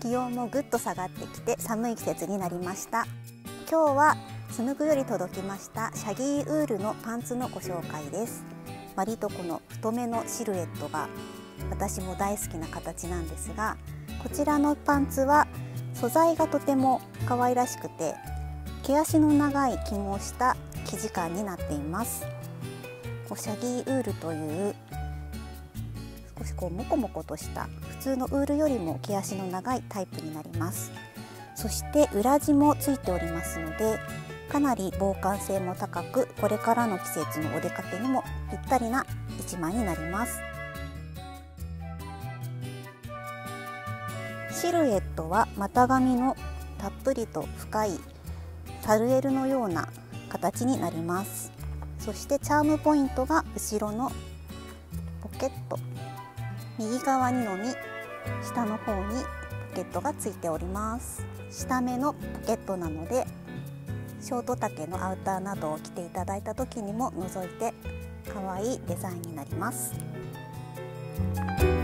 気温もぐっと下がってきて寒い季節になりました。今日はつむぐより届きましたシャギーウールのパンツのご紹介です。割とこの太めのシルエットが私も大好きな形なんですが、こちらのパンツは素材がとても可愛らしくて毛足の長い起毛した生地感になっています。シャギーウールという少しモコモコとした普通のウールよりも毛足の長いタイプになります。そして裏地もついておりますので、かなり防寒性も高く、これからの季節のお出かけにもぴったりな一枚になります。シルエットは股上のたっぷりと深いサルエルのような形になります。そしてチャームポイントが後ろのポケット、右側にのみ下の方にポケットがついております。下目のポケットなのでショート丈のアウターなどを着ていただいた時にも覗いて可愛いデザインになります。